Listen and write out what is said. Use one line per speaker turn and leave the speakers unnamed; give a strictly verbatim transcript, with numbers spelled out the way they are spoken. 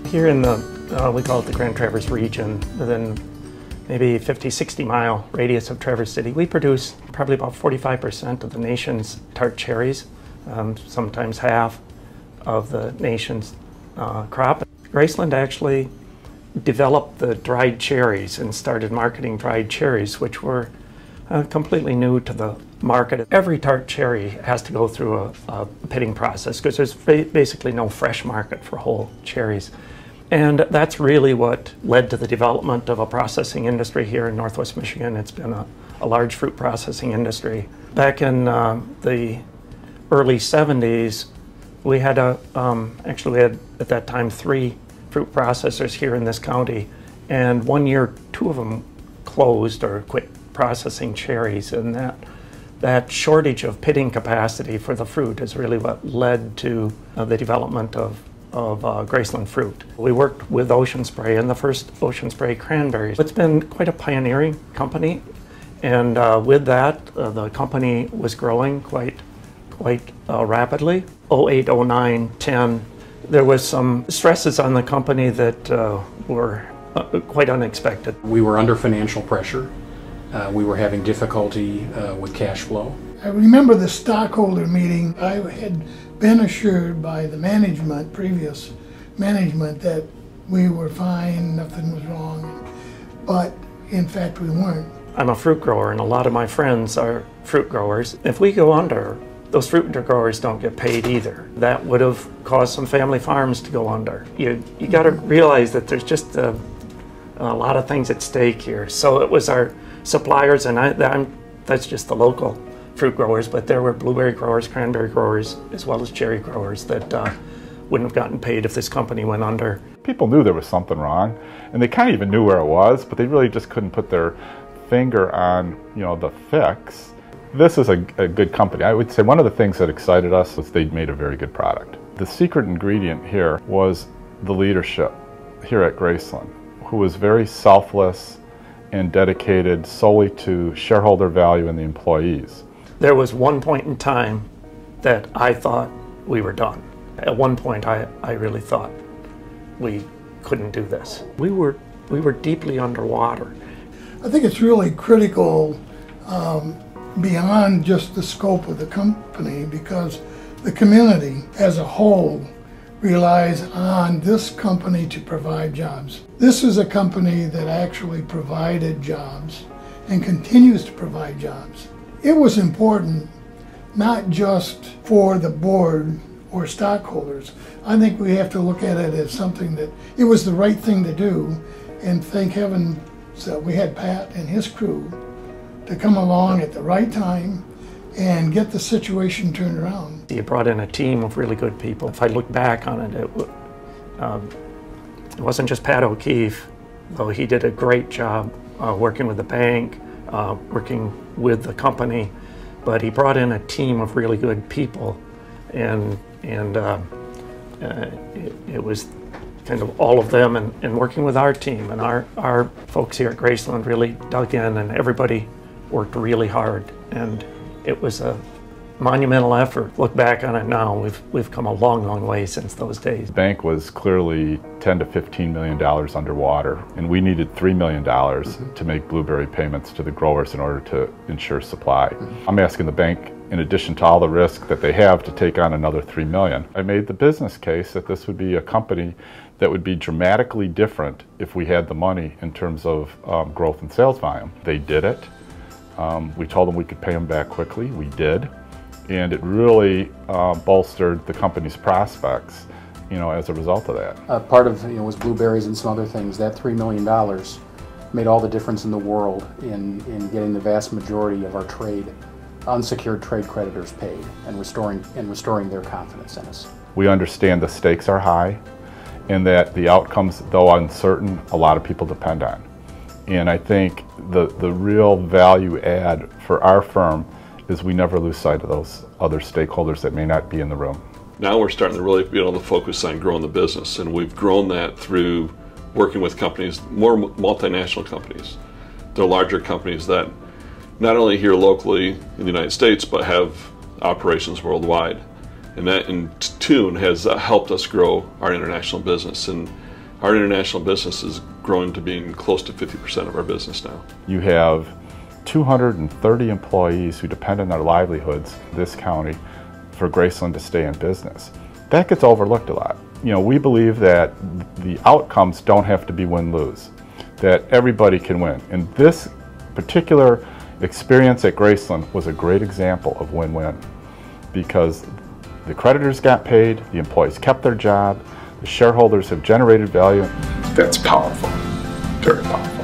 Here in the, uh, we call it the Grand Traverse region, within maybe fifty, sixty mile radius of Traverse City, we produce probably about forty-five percent of the nation's tart cherries, um, sometimes half of the nation's uh, crop. Graceland actually developed the dried cherries and started marketing dried cherries, which were uh, completely new to the market. Every tart cherry has to go through a, a pitting process because there's basically no fresh market for whole cherries. And that's really what led to the development of a processing industry here in Northwest Michigan. It's been a, a large fruit processing industry. Back in uh, the early seventies, we had a, um, actually we had at that time three fruit processors here in this county. And one year, two of them closed or quit processing cherries. And that, that shortage of pitting capacity for the fruit is really what led to uh, the development of of uh, Graceland fruit. We worked with Ocean Spray and the first Ocean Spray cranberries. It's been quite a pioneering company, and uh, with that uh, the company was growing quite quite uh, rapidly. oh eight, oh nine, ten, there was some stresses on the company that uh, were uh, quite unexpected.
We were under financial pressure. Uh, we were having difficulty uh, with cash flow.
I remember the stockholder meeting. I had been assured by the management, previous management, that we were fine, nothing was wrong, but in fact we weren't.
I'm a fruit grower and a lot of my friends are fruit growers. If we go under, those fruit growers don't get paid either. That would have caused some family farms to go under. You, you got to realize that there's just a, a lot of things at stake here. So it was our suppliers, and I, I'm, that's just the local fruit growers, but there were blueberry growers, cranberry growers, as well as cherry growers that uh, wouldn't have gotten paid if this company went under.
People knew there was something wrong, and they kind of even knew where it was, but they really just couldn't put their finger on, you know, the fix. This is a, a good company. I would say one of the things that excited us was they made a very good product. The secret ingredient here was the leadership here at Graceland, who was very selfless and dedicated solely to shareholder value and the employees.
There was one point in time that I thought we were done. At one point, I, I really thought we couldn't do this. We were, we were deeply underwater.
I think it's really critical um, beyond just the scope of the company, because the community as a whole relies on this company to provide jobs. This is a company that actually provided jobs and continues to provide jobs. It was important not just for the board or stockholders. I think we have to look at it as something that it was the right thing to do, and thank heaven that we had Pat and his crew to come along at the right time and get the situation turned around.
You brought in a team of really good people. If I look back on it, it, um, it wasn't just Pat O'Keefe, though he did a great job uh, working with the bank, uh, working with the company, but he brought in a team of really good people, and and uh, uh, it, it was kind of all of them, and, and working with our team, and our, our folks here at Graceland really dug in, and everybody worked really hard, and it was a monumental effort. Look back on it now, we've, we've come a long, long way since those days.
The bank was clearly ten to fifteen million dollars underwater, and we needed three million dollars mm-hmm. to make blueberry payments to the growers in order to ensure supply. Mm-hmm. I'm asking the bank, in addition to all the risk that they have, to take on another three million dollars. I made the business case that this would be a company that would be dramatically different if we had the money in terms of um, growth and sales volume. They did it. Um, we told them we could pay them back quickly. We did. And it really uh, bolstered the company's prospects, you know, as a result of that.
Uh, part of, you know, was blueberries and some other things. That three million dollars made all the difference in the world in, in getting the vast majority of our trade, unsecured trade creditors paid, and restoring, and restoring their confidence in us.
We understand the stakes are high, and that the outcomes, though uncertain, a lot of people depend on. And I think the, the real value add for our firm is we never lose sight of those other stakeholders that may not be in the room.
Now we're starting to really be able to focus on growing the business, and we've grown that through working with companies, more multinational companies. They're larger companies that not only here locally in the United States, but have operations worldwide. And that in tune has uh, helped us grow our international business. And our international business is growing to being close to fifty percent of our business now.
You have two hundred thirty employees who depend on their livelihoods in this county for Graceland to stay in business. That gets overlooked a lot. You know, we believe that the outcomes don't have to be win-lose, that everybody can win. And this particular experience at Graceland was a great example of win-win, because the creditors got paid, the employees kept their job, the shareholders have generated value. That's powerful, very powerful.